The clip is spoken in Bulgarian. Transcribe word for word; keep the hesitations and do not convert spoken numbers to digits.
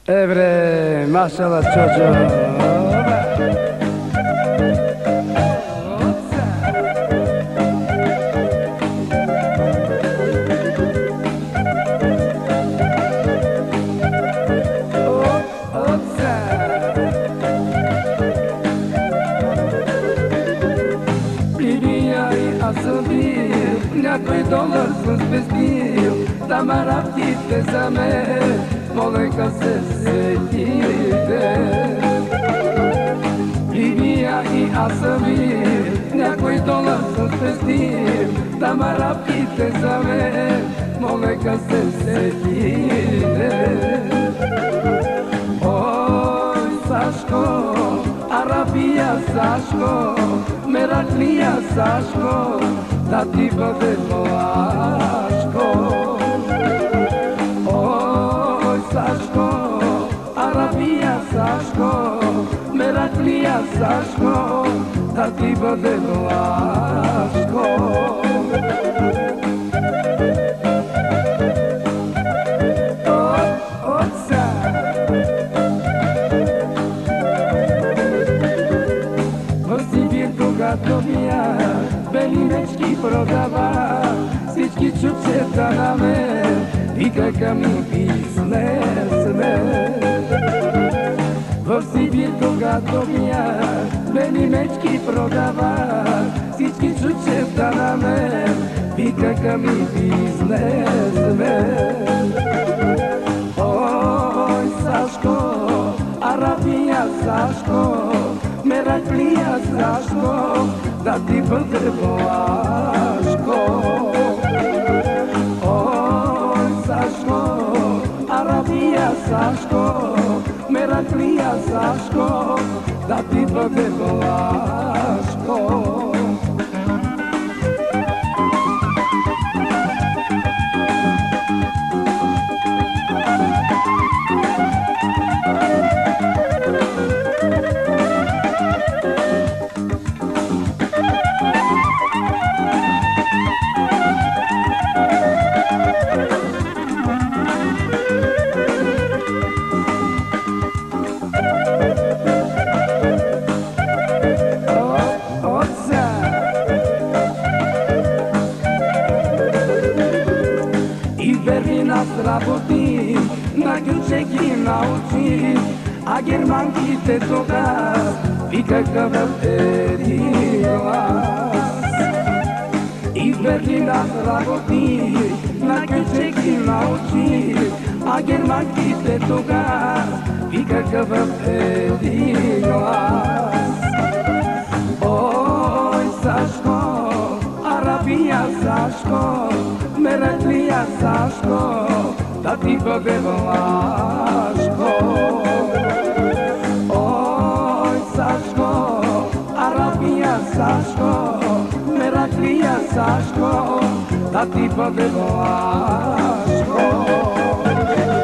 E bre, maşallah çocuğum. Някой долар с спестил, да ме раптите за мен, полека се сетите. Либия и аз съм ви, някой долар с спестил, да ме раптите за мен, полека се сетите. Ой, Сашко, Арабия, Сашко, Мераклия, Сашко, да ти бъде млашко. Ой, Сашко, Арабия, Сашко, Мераклия, Сашко, да ти бъде млашко. Когато бия бели мечки продава, всички чупчета на мен викаха ми бизнесмен. В Сибир, когато бия бели мечки продава, всички чупчета на мен викаха ми бизнесмен. Ой, Сашко, Арабия, Сашко, Мераклия, Сашко, да ти бъде млашко. Ой, Сашко, Арабия, Сашко, Мераклия, Сашко, да ти бъде млашко. Работи, на гълчеки научи, а германките тогава викаха в един глас. И в Берлин аз работи, на гълчеки научи, а германките тогава викаха в един глас. Ой, Сашко, Арабия, Сашко, Мераклия, Сашко, да ти бъде млашко. Ой, Сашко, Арабия, Сашко, Мераклия, Сашко, да ти бъде млашко.